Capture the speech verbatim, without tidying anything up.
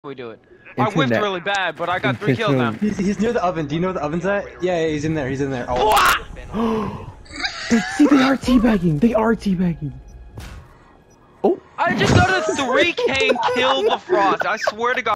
we do it. I whiffed really bad, but I got three kills now. He's, he's near the oven. Do you know where the oven's at? Yeah, yeah, he's in there. He's in there. Oh. See, they are teabagging. They are teabagging. Oh. I just got a three K and killed the Frost. I swear to God.